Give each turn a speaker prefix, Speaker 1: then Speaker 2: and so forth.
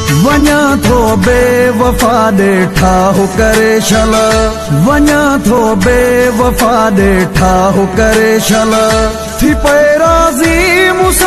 Speaker 1: वञा थो बेवफा ॾे ठाहु करे छल वञा थो बेवफा ॾे ठाहु करे छल थी पए राज़ी मूं